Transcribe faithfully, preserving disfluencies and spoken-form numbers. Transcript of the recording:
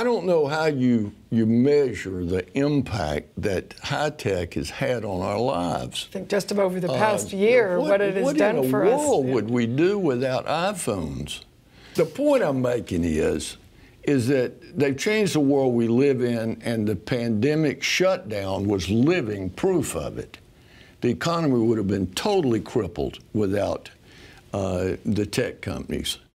I don't know how you you measure the impact that high tech has had on our lives. I think just over the past uh, year, what, what it has what done for us. What in the world would we do without iPhones? The point I'm making is, is that they've changed the world we live in, and the pandemic shutdown was living proof of it. The economy would have been totally crippled without uh, the tech companies.